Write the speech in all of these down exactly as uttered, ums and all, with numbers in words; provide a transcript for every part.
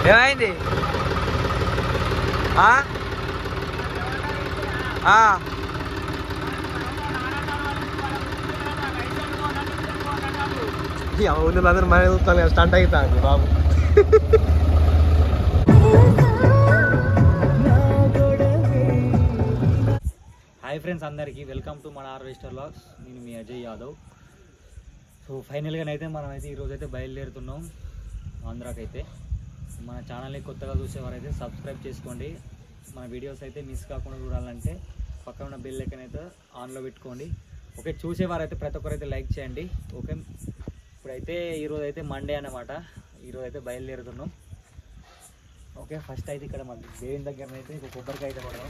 ఏమైంది? ఊళ్ళో అందరూ మన చూస్తాను స్టంట్ అవుతాను బాబు. హాయ్ ఫ్రెండ్స్, అందరికీ వెల్కమ్ టు మన హార్వెస్టర్ వ్లాగ్స్. నేను మీ అజయ్ యాదవ్. సో ఫైనల్గానైతే మనం అయితే ఈరోజైతే బయలుదేరుతున్నాం ఆంధ్రాకైతే. మన ఛానల్ని కొత్తగా చూసేవారైతే సబ్స్క్రైబ్ చేసుకోండి. మన వీడియోస్ అయితే మిస్ కాకుండా చూడాలంటే పక్కన ఉన్న బెల్ ఐకాన్ అయితే ఆన్లో పెట్టుకోండి. ఓకే, చూసేవారైతే ప్రతి ఒక్కరైతే లైక్ చేయండి. ఓకే, ఇప్పుడైతే ఈరోజు అయితే మండే అన్నమాట. ఈరోజు అయితే బయలుదేరుతున్నాం. ఓకే, ఫస్ట్ అయితే ఇక్కడ మన దేవుని దగ్గర అయితే ఒక కొబ్బరికాయ అయితే పడదాం.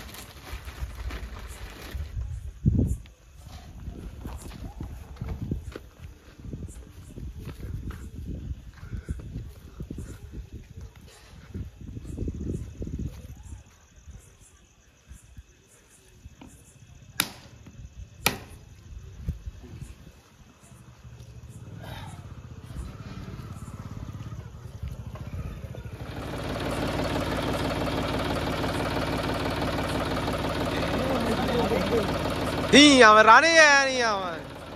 ఆమె రాని ఆమె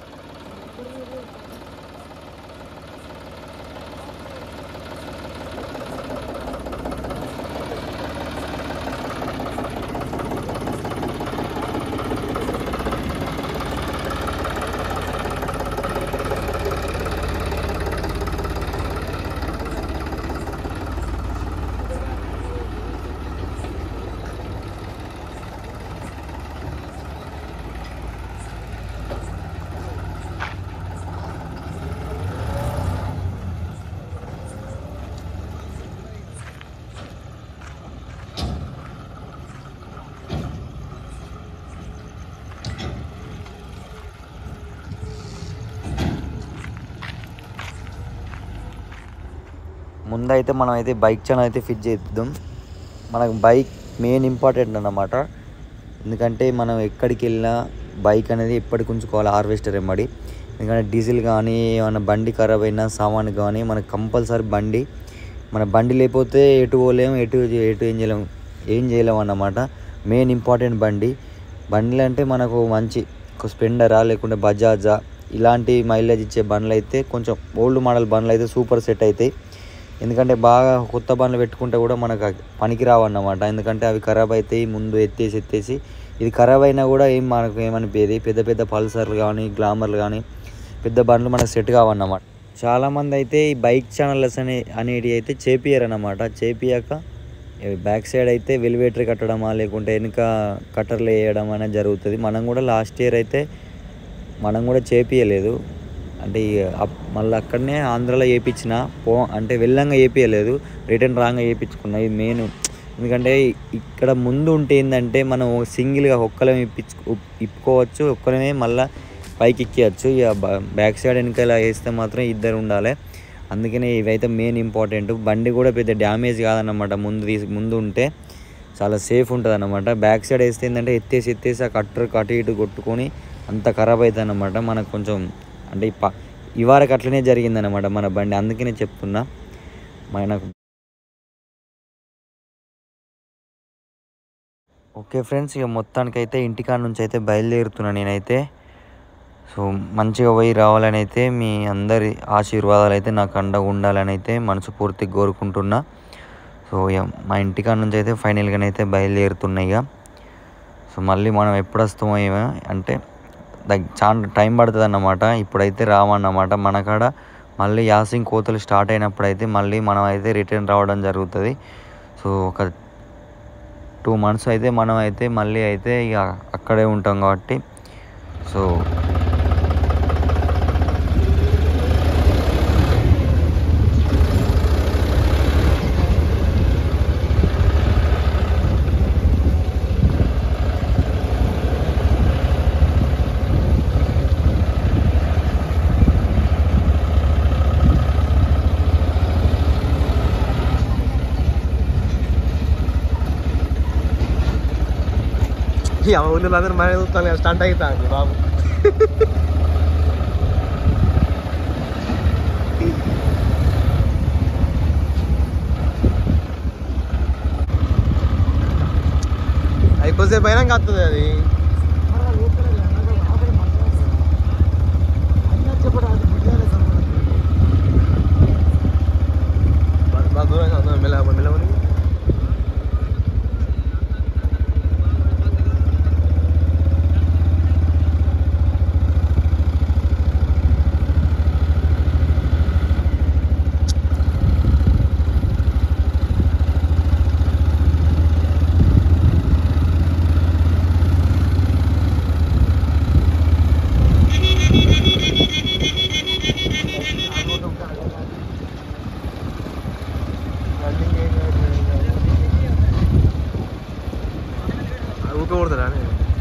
ముందైతే మనం అయితే బైక్ ఛానల్ అయితే ఫిట్ చేద్దాం. మనకు బైక్ మెయిన్ ఇంపార్టెంట్ అన్నమాట. ఎందుకంటే మనం ఎక్కడికి వెళ్ళినా బైక్ అనేది ఎప్పటికి ఉంచుకోవాలి హార్వెస్టర్ ఎమ్మడి. ఎందుకంటే డీజిల్ కానీ ఏమైనా బండి ఖరాబ్ అయినా సామాన్ కానీ మనకు కంపల్సరీ బండి మన బండి లేకపోతే ఎటు పోలేము, ఎటు ఎటు ఏం చేయలేము ఏం చేయలేము అన్నమాట. మెయిన్ ఇంపార్టెంట్ బండి. బండ్లు అంటే మనకు మంచి ఒక స్ప్లెండరా లేకుంటే బజాజా ఇలాంటి మైలేజ్ ఇచ్చే బండ్లు అయితే కొంచెం ఓల్డ్ మోడల్ బండ్లు అయితే సూపర్ సెట్ అవుతాయి. ఎందుకంటే బాగా కొత్త బండ్లు పెట్టుకుంటే కూడా మనకు పనికి రావన్నమాట. ఎందుకంటే అవి ఖరాబ్ అవుతాయి ముందు ఎత్తేసి ఎత్తేసి ఇది ఖరాబ్ అయినా కూడా ఏం మనకు ఏమనిపోయేది. పెద్ద పెద్ద పల్సర్లు కానీ గ్లామర్లు కానీ పెద్ద బండ్లు మనకు సెట్ కావన్నమాట. చాలామంది అయితే ఈ బైక్ ఛానల్స్ అనే అనేటివి అయితే చేపియరన్నమాట. చేపియాక బ్యాక్ సైడ్ అయితే వెలివేటరీ కట్టడమా లేకుంటే వెనుక కట్టర్లు వేయడం అనేది జరుగుతుంది. మనం కూడా లాస్ట్ ఇయర్ అయితే మనం కూడా చేపియలేదు. అంటే మళ్ళీ అక్కడనే ఆంధ్రాలో వేయించిన పో అంటే వెళ్ళంగా వేయించలేదు, రిటర్న్ రాంగా వేయించుకున్నా. ఇది మెయిన్. ఎందుకంటే ఇక్కడ ముందు ఉంటే ఏంటంటే మనం సింగిల్గా ఒక్కలమే ఇప్పించు ఇప్పుకోవచ్చు, ఒక్కలమే మళ్ళీ పైకి ఎక్కియచ్చు. ఇక బ్యాక్ సైడ్ వెనకాల వేస్తే మాత్రం ఇద్దరు ఉండాలి. అందుకనే ఇవైతే మెయిన్ ఇంపార్టెంట్. బండి కూడా పెద్ద డ్యామేజ్ కాదన్నమాట. ముందు తీసి ముందు ఉంటే చాలా సేఫ్ ఉంటుంది అన్నమాట. బ్యాక్ సైడ్ వేస్తే ఏంటంటే ఎత్తేసి ఎత్తేసి ఆ కట్టర్ కటు ఇటు కొట్టుకొని అంత ఖరాబ్ అవుతుంది అన్నమాట. మనకు కొంచెం అంటే ప ఇవారకు అట్లనే జరిగిందనమాట మన బండి. అందుకనే చెప్తున్నా మనకు. ఓకే ఫ్రెండ్స్, ఇక మొత్తానికైతే ఇంటికాడ నుంచి అయితే బయలుదేరుతున్నా నేనైతే. సో మంచిగా పోయి రావాలని అయితే మీ అందరి ఆశీర్వాదాలు అయితే నాకు అండగా ఉండాలని అయితే మనస్ఫూర్తిగా కోరుకుంటున్నా. సో ఇక మా ఇంటికాడ నుంచి అయితే ఫైనల్గానైతే బయలుదేరుతున్నాయి. ఇక సో మళ్ళీ మనం ఎప్పుడు వస్తామో ఏమో అంటే చాలా టైం పడుతుంది అన్నమాట. ఇప్పుడైతే రావన్నమాట. మన కాడ మళ్ళీ యాసింగ్ కోతలు స్టార్ట్ అయినప్పుడు అయితే మళ్ళీ మనం అయితే రిటర్న్ రావడం జరుగుతుంది. సో ఒక టూ మంత్స్ అయితే మనం అయితే మళ్ళీ అయితే ఇక అక్కడే ఉంటాం కాబట్టి సో ఊళ్ళో అందరూ మన చూస్తాను స్టంట్ అవుతాను బాబు. కొద్దిసేపు అయినాక వస్తుంది అది. బాగా దూరం మెల్ల మెల్లవని ఊరుకోకూడదురా అని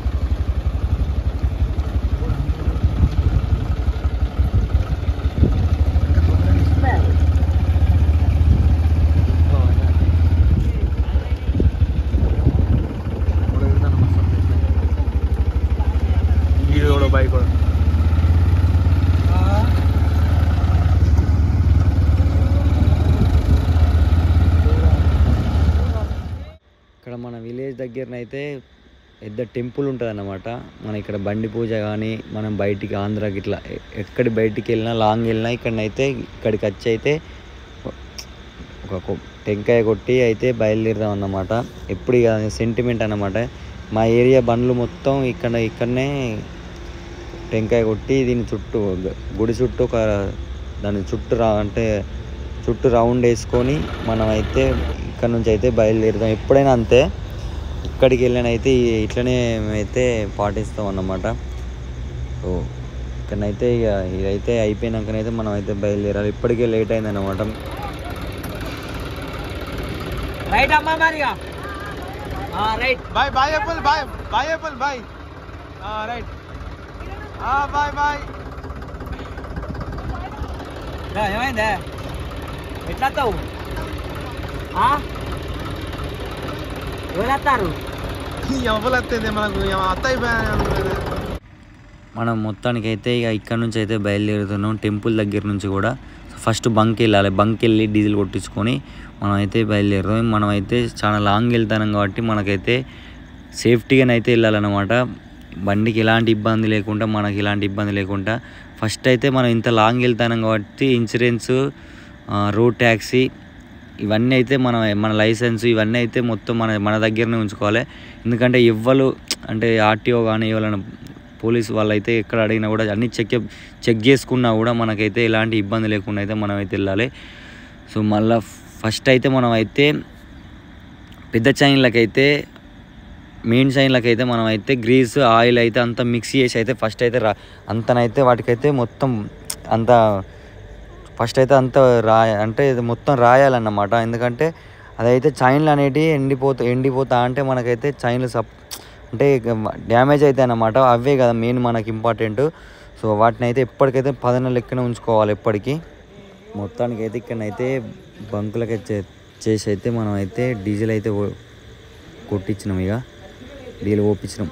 వీడు కూడా బైక్ కూడా ఇక్కడ మన విలేజ్ దగ్గరనైతే పెద్ద టెంపుల్ ఉంటుంది అన్నమాట. మన ఇక్కడ బండి పూజ కానీ మనం బయటికి ఆంధ్రాకి ఇట్లా ఎక్కడి బయటికి వెళ్ళినా లాంగ్ వెళ్ళినా ఇక్కడనైతే ఇక్కడికి వచ్చి అయితే ఒక టెంకాయ కొట్టి అయితే బయలుదేరుదాం అన్నమాట. ఎప్పుడు ఇక సెంటిమెంట్ అన్నమాట. మా ఏరియా బండ్లు మొత్తం ఇక్కడ ఇక్కడనే టెంకాయ కొట్టి దీని చుట్టూ గుడి చుట్టూ ఒక దాని చుట్టూ రా అంటే చుట్టూ రౌండ్ వేసుకొని మనం అయితే ఇక్కడ నుంచి అయితే బయలుదేరుదాం. ఎప్పుడైనా అంతే, ఇక్కడికి వెళ్ళినైతే ఇట్లనే మేమైతే పాటిస్తాం అన్నమాట. సో ఇక్కడనైతే ఇక ఇదైతే అయిపోయినాకనైతే మనం అయితే బయలుదేరాలి. ఇప్పటికే లేట్ అయింది అన్నమాట. రైట్ అమ్మా మరిగా రైట్ బాయ్ బాయ్ అప్పుల్ బాయ్ బాయ్ అప్పుల్ బాయ్ రైట్ బాయ్ బాయ్. ఏమైందే ఎట్లా వస్తావు? ఎవరు వస్తారు? ఎవరు వస్తుంది మనకు అత్త అయిపోయా. మనం మొత్తానికి అయితే ఇక ఇక్కడ నుంచి అయితే బయలుదేరుతున్నాం. టెంపుల్ దగ్గర నుంచి కూడా ఫస్ట్ బంక్ వెళ్ళాలి. బంక్ వెళ్ళి డీజిల్ కొట్టించుకొని మనం అయితే బయలుదేరుతాం. మనం అయితే చాలా లాంగ్ వెళ్తాం కాబట్టి మనకైతే సేఫ్టీగానైతే వెళ్ళాలన్నమాట. బండికి ఎలాంటి ఇబ్బంది లేకుండా మనకి ఎలాంటి ఇబ్బంది లేకుండా ఫస్ట్ అయితే మనం ఇంత లాంగ్ వెళ్తాం కాబట్టి ఇన్సూరెన్స్, రోడ్ ట్యాక్సీ ఇవన్నీ అయితే మన మన లైసెన్స్ ఇవన్నీ అయితే మొత్తం మన మన దగ్గరనే ఉంచుకోవాలి. ఎందుకంటే ఎవ్వరు అంటే ఆర్టీఓ కానీ ఎవరైనా పోలీసు వాళ్ళు అయితే ఎక్కడ అడిగినా కూడా అన్నీ చెక్ చెక్ చేసుకున్నా కూడా మనకైతే ఎలాంటి ఇబ్బంది లేకుండా అయితే మనం అయితే వెళ్ళాలి. సో మళ్ళీ ఫస్ట్ అయితే మనం అయితే పెద్ద చైన్లకైతే మెయిన్ చైన్లకైతే మనం అయితే గ్రీస్ ఆయిల్ అయితే అంతా మిక్స్ చేసి అయితే ఫస్ట్ అయితే రా అంతనైతే వాటికైతే మొత్తం అంత ఫస్ట్ అయితే అంత రాయ అంటే మొత్తం రాయాలన్నమాట. ఎందుకంటే అదైతే చైన్లు అనేటివి ఎండిపోతా ఎండిపోతా అంటే మనకైతే చైన్లు సప్ అంటే డ్యామేజ్ అయితే అన్నమాట. అవే కదా మెయిన్ మనకి ఇంపార్టెంట్. సో వాటిని అయితే ఎప్పటికైతే పదన లెక్కన ఉంచుకోవాలి ఎప్పటికీ. మొత్తానికి అయితే ఇక్కడనైతే బంకులకి చేసి అయితే మనం అయితే డీజిల్ అయితే కొట్టించినాం. ఇక డీజిల్ ఓపించినాం.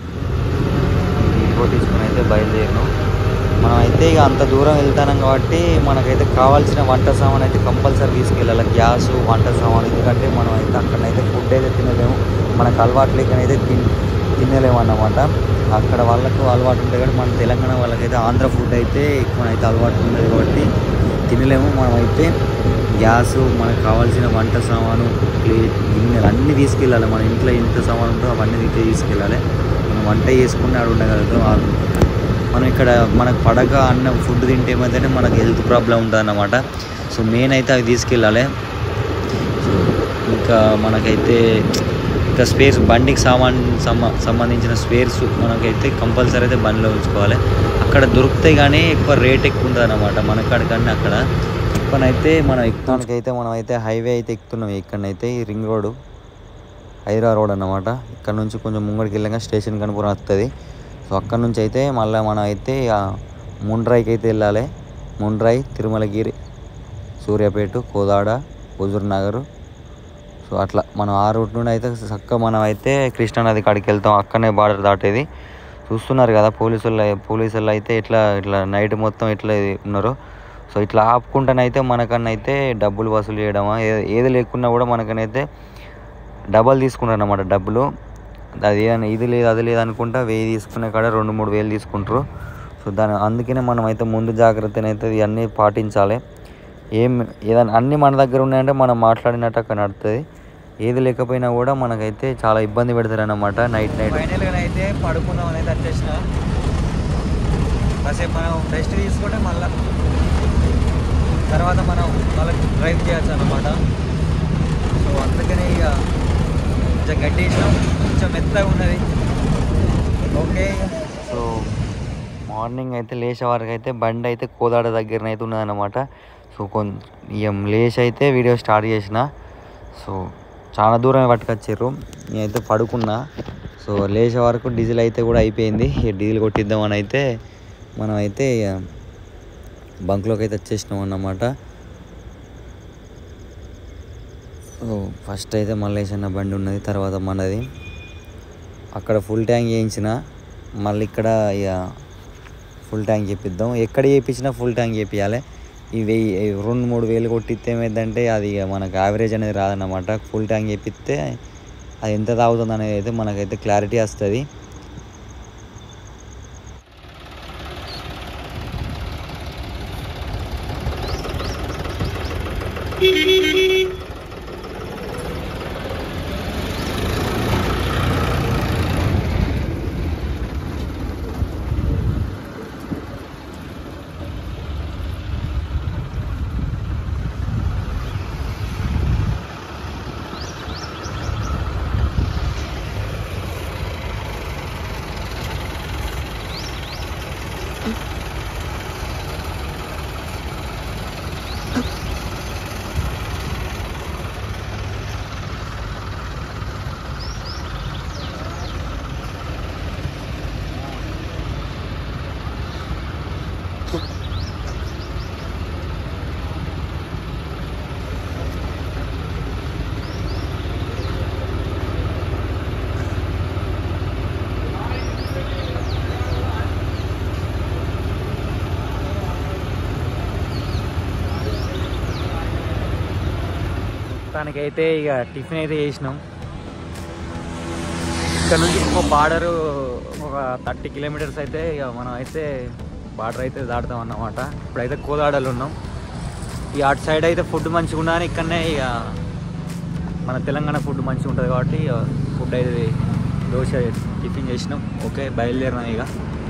డీజిల్ కొట్టించుకొని అయితే బయలుదేరినాం. మనం అయితే ఇక అంత దూరం వెళ్తాం కాబట్టి మనకైతే కావాల్సిన వంట సామాన్ అయితే కంపల్సరీ తీసుకెళ్ళాలి. గ్యాస్, వంట సామాన్. ఎందుకంటే మనం అయితే అక్కడనైతే ఫుడ్ అయితే తినలేము. మనకు అలవాటు లేకనైతే తిన్ తినలేము అన్నమాట. అక్కడ వాళ్ళకు అలవాటు ఉంటుంది కానీ మన తెలంగాణ వాళ్ళకైతే ఆంధ్ర ఫుడ్ అయితే ఎక్కువ అయితే అలవాటు ఉండదు కాబట్టి తినలేము. మనమైతే గ్యాస్, మనకు కావాల్సిన వంట సామాను, ప్లేట్, గిన్నెలు అన్నీ తీసుకెళ్ళాలి. మన ఇంట్లో ఎంత సామాను ఉంటుందో అవన్నీ అయితే తీసుకెళ్ళాలి. మనం వంట చేసుకుని ఆడ ఉండగలుగుతాం. మనం ఇక్కడ మనకు పడక అన్న ఫుడ్ తింటే ఏమైతే మనకు హెల్త్ ప్రాబ్లం ఉంటుంది అన్నమాట. సో మెయిన్ అయితే అవి తీసుకెళ్ళాలి. సో ఇంకా మనకైతే ఇంకా స్పేర్స్ బండికి సామాన్ సంబంధించిన స్పేర్స్ మనకైతే కంపల్సరీ అయితే బండిలో ఉంచుకోవాలి. అక్కడ దొరుకుతాయి కానీ ఎక్కువ రేట్ ఎక్కువ ఉంటుంది అన్నమాట మనకాడికన్నా. అక్కడ ఇక్కడైతే మనం ఎక్కడానికి అయితే మనం అయితే హైవే అయితే ఎక్కుతున్నాం. ఇక్కడనైతే ఈ రింగ్ రోడ్డు హైదరాబాద్ రోడ్ అన్నమాట. ఇక్కడ నుంచి కొంచెం ముంగడికి వెళ్ళాక స్టేషన్ కనుపురం వస్తుంది. సో అక్కడ నుంచి అయితే మళ్ళీ మనం అయితే ముండ్రాయికి అయితే వెళ్ళాలి. ముండ్రాయి, తిరుమలగిరి, సూర్యాపేట, కోదాడ, హుజూర్ నగర్. సో అట్లా మనం ఆ రూట్ నుండి అయితే చక్కగా మనం అయితే కృష్ణానది కాడికి వెళ్తాం. అక్కడనే బార్డర్ దాటేది. చూస్తున్నారు కదా పోలీసులు పోలీసులు అయితే ఇట్లా ఇట్లా నైట్ మొత్తం ఎట్లా ఉన్నారు. సో ఇట్లా ఆపుకుంటానైతే మనకన్నైతే డబ్బులు వసూలు చేయడమా ఏది లేకున్నా కూడా మనకనైతే డబ్బులు తీసుకుంటారు అన్నమాట. డబ్బులు అది ఇది లేదు అది లేదు అనుకుంటా వెయ్యి తీసుకునే కాడ రెండు మూడు వేలు తీసుకుంటారు. సో దాని అందుకనే మనం అయితే ముందు జాగ్రత్తనైతే ఇవన్నీ పాటించాలి. ఏం ఏదైనా అన్నీ మన దగ్గర ఉన్నాయంటే మనం మాట్లాడినట్టు అక్కడ నడుతుంది. ఏది లేకపోయినా కూడా మనకైతే చాలా ఇబ్బంది పెడతారు అన్నమాట. నైట్ నైట్ ఫైనల్గా అయితే పడుకుందాం అనేది వచ్చేసిన. కాసేపు మనం రెస్ట్ తీసుకుంటే మళ్ళీ తర్వాత మనం మళ్ళీ డ్రైవ్ చేయొచ్చు అన్నమాట. సో అందుకనే ఇక కొంచెం గట్టి వేసినాం, కొంచెం మెత్తగా ఉన్నది. ఓకే, సో మార్నింగ్ అయితే లేచే వరకు అయితే బండి అయితే కోదాడ దగ్గర అయితే ఉన్నదన్నమాట. సో కొంచెం లేచి అయితే వీడియో స్టార్ట్ చేసిన. సో చాలా దూరమే పట్టుకొచ్చారు. నేనైతే పడుకున్నా. సో లేచే వరకు డీజిల్ అయితే కూడా అయిపోయింది. డీజిల్ కొట్టిద్దామని అయితే మనం అయితే బంక్లోకి అయితే వచ్చేసినాం అన్నమాట. సో ఫస్ట్ అయితే మల్లేశన్న బండి ఉన్నది, తర్వాత మనది. అక్కడ ఫుల్ ట్యాంక్ చేయించిన, మళ్ళీ ఇక్కడ ఇక ఫుల్ ట్యాంక్ చేపిద్దాం. ఎక్కడ చేయించినా ఫుల్ ట్యాంక్ చేపించాలి. ఈ వెయ్యి రెండు మూడు వేలు కొట్టిస్తే ఏమైందంటే అది ఇక మనకు యావరేజ్ అనేది రాదన్నమాట. ఫుల్ ట్యాంక్ చేపిస్తే అది ఎంత తాగుతుంది అనేది అయితే మనకైతే క్లారిటీ వస్తుంది. మొత్తానికైతే ఇక టిఫిన్ అయితే చేసినాం. ఇక్కడ నుంచి ఇంకో బార్డరు ఒక థర్టీ కిలోమీటర్స్ అయితే ఇక మనం అయితే బార్డర్ అయితే దాటుతాం అన్నమాట. ఇప్పుడైతే కోదాడలు ఉన్నాం. ఈ అటు సైడ్ అయితే ఫుడ్ మంచిగా ఉండని ఇక్కడనే ఇక మన తెలంగాణ ఫుడ్ మంచిగా ఉంటుంది కాబట్టి ఇక ఫుడ్ అయితే దోశ టిఫిన్ చేసినాం. ఓకే, బయలుదేరినాం ఇక.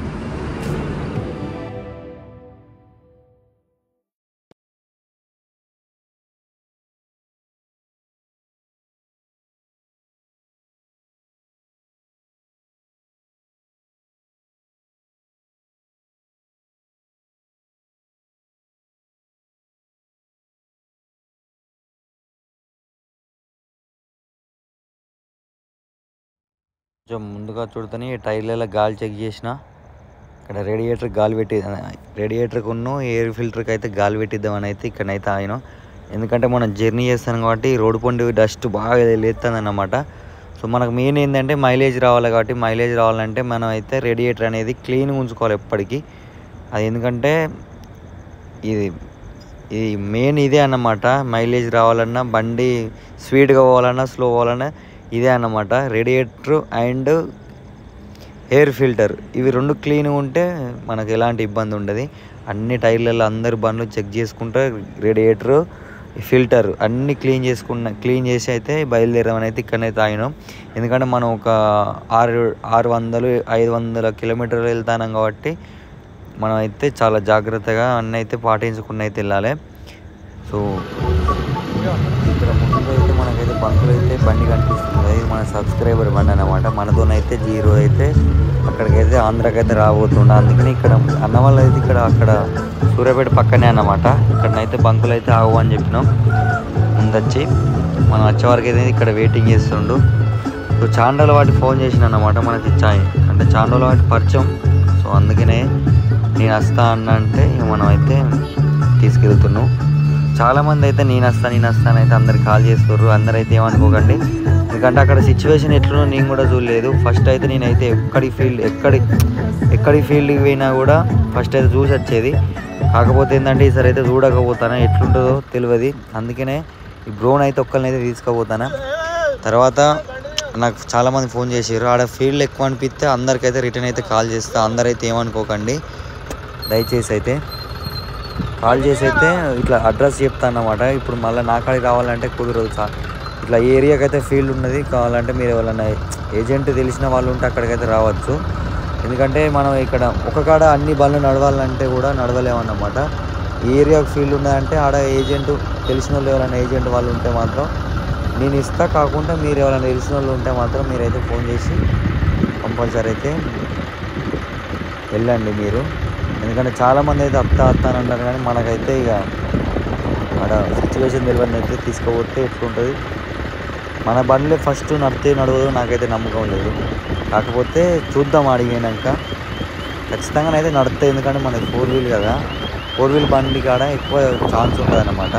కొంచెం ముందుగా చూడుతూనే టైర్లలో గాలి చెక్ చేసిన. ఇక్కడ రేడియేటర్ గాలి పెట్టి రేడియేటర్కి ఉన్న ఎయిర్ ఫిల్టర్కి అయితే గాలి పెట్టిద్దామని అయితే ఇక్కడనైతే ఆయన. ఎందుకంటే మనం జర్నీ చేస్తాం కాబట్టి రోడ్డు పండి డస్ట్ బాగా లేస్తుంది అన్నమాట. సో మనకు మెయిన్ ఏంటంటే మైలేజ్ రావాలి. కాబట్టి మైలేజ్ రావాలంటే మనం అయితే రేడియేటర్ అనేది క్లీన్గా ఉంచుకోవాలి ఎప్పటికీ. అది ఎందుకంటే ఇది ఇది మెయిన్ ఇదే అన్నమాట. మైలేజ్ రావాలన్నా, బండి స్పీడ్గా పోవాలన్నా, స్లో పోవాలన్నా ఇదే అన్నమాట. రేడియేటర్ అండ్ ఎయిర్ ఫిల్టర్ ఇవి రెండు క్లీన్గా ఉంటే మనకు ఎలాంటి ఇబ్బంది ఉండదు. అన్ని టైర్లలో అందరు బండ్లు చెక్ చేసుకుంటే రేడియేటరు, ఫిల్టర్ అన్నీ క్లీన్ చేసుకున్న క్లీన్ చేసి అయితే బయలుదేరామని అయితే ఇక్కడనైతే ఆగినాం. ఎందుకంటే మనం ఒక ఆరు ఆరు వందలు ఐదు వందల కిలోమీటర్లు వెళ్తాం కాబట్టి మనం అయితే చాలా జాగ్రత్తగా అన్నీ అయితే పాటించుకుని అయితే వెళ్ళాలి. సో ఇక్కడ ముందు అయితే మనకైతే బంకులు అయితే బండి కనిపిస్తుంది. అది మన సబ్స్క్రైబర్ బండి అన్నమాట. మనతోనైతే జీరో అయితే అక్కడికైతే ఆంధ్రాకైతే రాబోతుండే. అందుకని ఇక్కడ అన్న వాళ్ళు అయితే ఇక్కడ అక్కడ సూర్యాపేట పక్కనే అన్నమాట. ఇక్కడనైతే బంకులు అయితే ఆగు అని చెప్పినాం. ముందొచ్చి మనం వచ్చే వరకు అయితే ఇక్కడ వెయిటింగ్ చేస్తుండు. సో చాండోల వాటి ఫోన్ చేసిన అన్నమాట మనకి చాయ్ అంటే చాండోల వాటి పరిచయం. సో అందుకనే నేను వస్తా అన్న అంటే మనం అయితే తీసుకెళ్తున్నాం. చాలామంది అయితే నేను వస్తా నేను వస్తాను అయితే అందరికి కాల్ చేస్తారు. అందరైతే ఏమనుకోకండి, ఎందుకంటే అక్కడ సిచ్యువేషన్ ఎట్లునో నేను కూడా చూడలేదు. ఫస్ట్ అయితే నేనైతే ఎక్కడి ఫీల్డ్ ఎక్కడి ఎక్కడి ఫీల్డ్కి పోయినా కూడా ఫస్ట్ అయితే చూసి వచ్చేది. కాకపోతే ఏంటంటే ఈసారి అయితే చూడకపోతాను, ఎట్లుంటుందో తెలియదు. అందుకనే ఈ బ్రోన్ అయితే ఒక్కరిని అయితే తీసుకుపోతాను. తర్వాత నాకు చాలామంది ఫోన్ చేసారు. ఆడ ఫీల్డ్ ఎక్కువ అనిపిస్తే అందరికైతే రిటర్న్ అయితే కాల్ చేస్తా. అందరైతే ఏమనుకోకండి దయచేసి. అయితే కాల్ చేసి అయితే ఇట్లా అడ్రస్ చెప్తా అన్నమాట. ఇప్పుడు మళ్ళీ నా కాడికి రావాలంటే కుదరదు. ఇట్లా ఏరియాకి అయితే ఫీల్డ్ ఉన్నది. కావాలంటే మీరు ఎవరైనా ఏజెంట్ తెలిసిన వాళ్ళు ఉంటే అక్కడికైతే రావచ్చు. ఎందుకంటే మనం ఇక్కడ ఒక కాడ అన్ని బండ్లు నడవాలంటే కూడా నడవలేమన్నమాట. ఈ ఏరియాకి ఫీల్డ్ ఉన్నదంటే ఆడ ఏజెంట్ తెలిసిన వాళ్ళు ఎవరైనా ఏజెంట్ వాళ్ళు ఉంటే మాత్రం నేను ఇస్తా. కాకుండా మీరు ఎవరైనా తెలిసిన వాళ్ళు ఉంటే మాత్రం మీరైతే ఫోన్ చేసి కంపల్సరీ అయితే వెళ్ళండి మీరు. ఎందుకంటే చాలామంది అయితే అత్త అత్త అని అంటారు, కానీ మనకైతే ఇక ఆడ సిచ్యువేషన్ తెలియని అయితే తీసుకుపోతే ఎట్లుంటుంది. మన బండ్లే ఫస్ట్ నడితే నడవదు నాకైతే నమ్మకం లేదు. కాకపోతే చూద్దాం అడిగినాక ఖచ్చితంగా అయితే నడుస్తాయి. ఎందుకంటే మనకి ఫోర్ వీల్ కదా, ఫోర్ వీల్ బండి కాడ ఎక్కువ ఛాన్స్ ఉంటుంది అన్నమాట.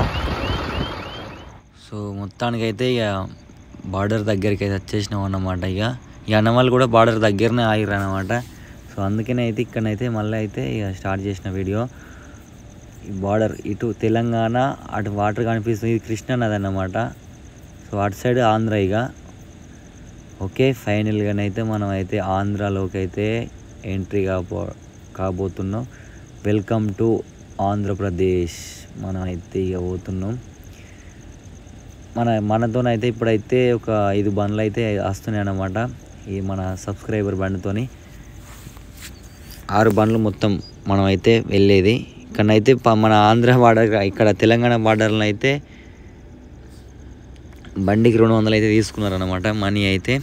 సో మొత్తానికైతే ఇక బార్డర్ దగ్గరికి అయితే వచ్చేసినాం అన్నమాట. ఇక ఈ అన్నవాళ్ళు కూడా బార్డర్ దగ్గరనే ఆగిరు అన్నమాట. సో అందుకనే అయితే ఇక్కడనైతే మళ్ళీ అయితే ఇక స్టార్ట్ చేసిన వీడియో. ఈ బార్డర్ ఇటు తెలంగాణ, అటు వాటర్ కనిపిస్తుంది, ఇది కృష్ణా నది అన్నమాట. సో అటు సైడ్ ఆంధ్ర. ఇక ఓకే, ఫైనల్గానైతే మనం అయితే ఆంధ్రాలోకి అయితే ఎంట్రీ కాబో కాబోతున్నాం. Welcome to Andhra Pradesh. మనం అయితే ఇక పోతున్నాం. మన మనతోనైతే ఇప్పుడైతే ఒక ఐదు బండ్లు అయితే వస్తున్నాయి అన్నమాట. ఈ మన సబ్స్క్రైబర్ బండితోని ఆరు బండ్లు మొత్తం మనం అయితే వెళ్ళేది. ఇక్కడనైతే మన ఆంధ్ర బార్డర్, ఇక్కడ తెలంగాణ బార్డర్లో అయితే బండికి రెండు వందలు అయితే తీసుకున్నారనమాట మనీ అయితే.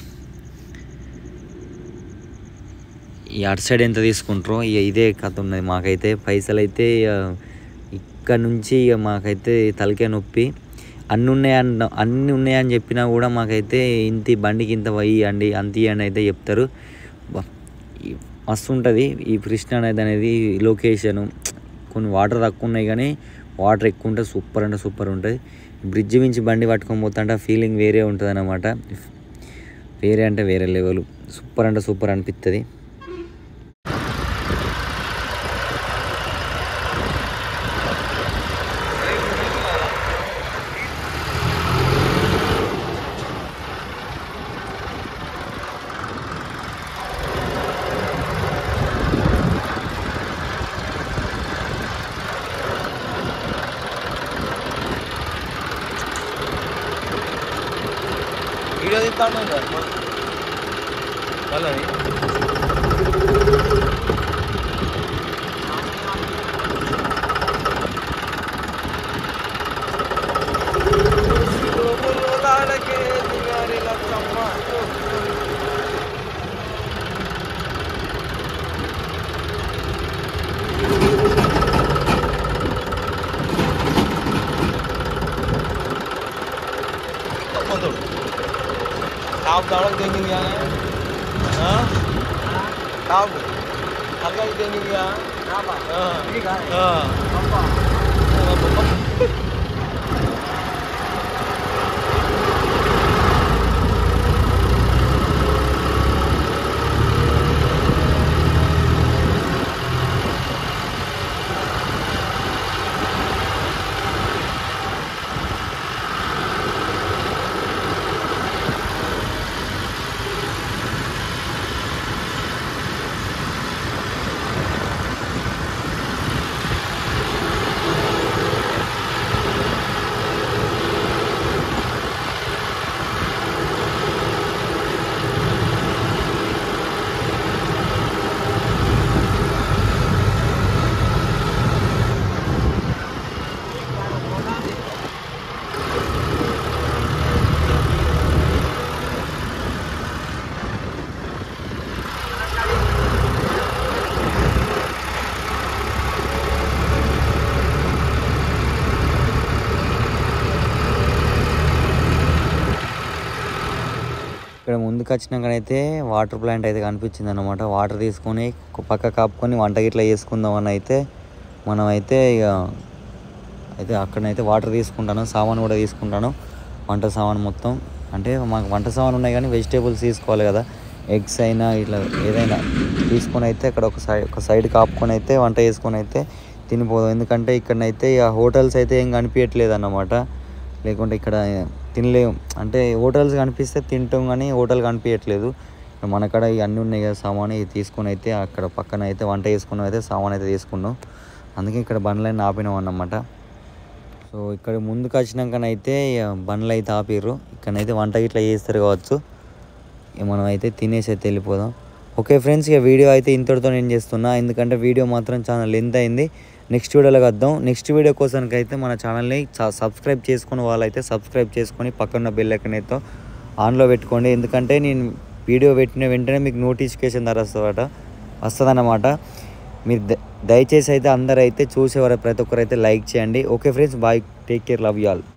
ఈ అటు సైడ్ ఎంత తీసుకుంటారో ఇక ఇదే కథ ఉన్నది. మాకైతే పైసలు అయితే ఇక్కడ నుంచి ఇక మాకైతే తలకే నొప్పి. అన్నీ ఉన్నాయన్న అన్నీ ఉన్నాయని చెప్పినా కూడా మాకైతే ఇంత బండికి ఇంత ఇవ్వండి అంత ఇవ్వండి అయితే చెప్తారు. మస్తు ఉంటుంది ఈ కృష్ణా నది అనేది లొకేషను. కొన్ని వాటర్ తక్కువ ఉన్నాయి కానీ వాటర్ ఎక్కువ ఉంటుంది. సూపర్ అంటే సూపర్ ఉంటుంది. బ్రిడ్జ్ మించి బండి పట్టుకొని పోతుంటే ఆ ఫీలింగ్ వేరే ఉంటుంది అన్నమాట. వేరే అంటే వేరే లెవెల్. సూపర్ అంటే సూపర్ అనిపిస్తుంది. వీడియో తీస్తాను వాళ్ళని. आप दाड़क देंगे क्या है? हाँ आप हल्का ही देंगे क्या? हाँ ठीक है हाँ ఇక్కడ ముందుకు వచ్చినాకనైతే వాటర్ ప్లాంట్ అయితే కనిపించింది అనమాట. వాటర్ తీసుకొని పక్క కాపుకొని వంట గిట్లా చేసుకుందామని అయితే మనం అయితే ఇక అయితే అక్కడనైతే వాటర్ తీసుకుంటాను. సామాన్ కూడా తీసుకుంటాను, వంట సామాన్ మొత్తం. అంటే మాకు వంట సామాన్ ఉన్నాయి కానీ వెజిటేబుల్స్ తీసుకోవాలి కదా, ఎగ్స్ అయినా ఇట్లా ఏదైనా తీసుకొని అయితే అక్కడ ఒక సైడ్ ఒక సైడ్ కాపుకొని అయితే వంట చేసుకొని అయితే తినిపోదాం. ఎందుకంటే ఇక్కడనైతే ఇక హోటల్స్ అయితే ఏం కనిపించట్లేదు అన్నమాట. లేకుంటే ఇక్కడ తినలేము. అంటే హోటల్స్ కనిపిస్తే తింటాం కానీ హోటల్ కనిపించట్లేదు. మన కాడ ఇవన్నీ ఉన్నాయి కదా సామాన్, ఇవి తీసుకొని అయితే అక్కడ పక్కన అయితే వంట చేసుకున్నాం అయితే సామాన్ అయితే తీసుకున్నాం. అందుకే ఇక్కడ బండ్లన్నీ ఆపినాం అన్నమాట. సో ఇక్కడ ముందుకు వచ్చినాకనైతే బండ్లు అయితే ఆపిర్రు. ఇక్కడనైతే వంట ఇట్లా చేస్తారు కావచ్చు. మనం అయితే తినేసి అయితే వెళ్ళిపోదాం. ఓకే ఫ్రెండ్స్, ఇక వీడియో అయితే ఇంతటితో నేను చేస్తున్నా, ఎందుకంటే వీడియో మాత్రం చాలా లెంత్ అయింది. నెక్స్ట్ వీడియోలో వద్దాం. నెక్స్ట్ వీడియో కోసానికి అయితే మన ఛానల్ని సబ్స్క్రైబ్ చేసుకుని వాళ్ళైతే సబ్స్క్రైబ్ చేసుకొని పక్కన బెల్ ఐకాన్ అయితే ఆన్లో పెట్టుకోండి. ఎందుకంటే నేను వీడియో పెట్టిన వెంటనే మీకు నోటిఫికేషన్ ధర వస్తుందట వస్తుందన్నమాట. మీరు దయచేసి అయితే అందరూ అయితే చూసేవారు ప్రతి ఒక్కరు అయితే లైక్ చేయండి. Okay friends, bye, take care, love you all.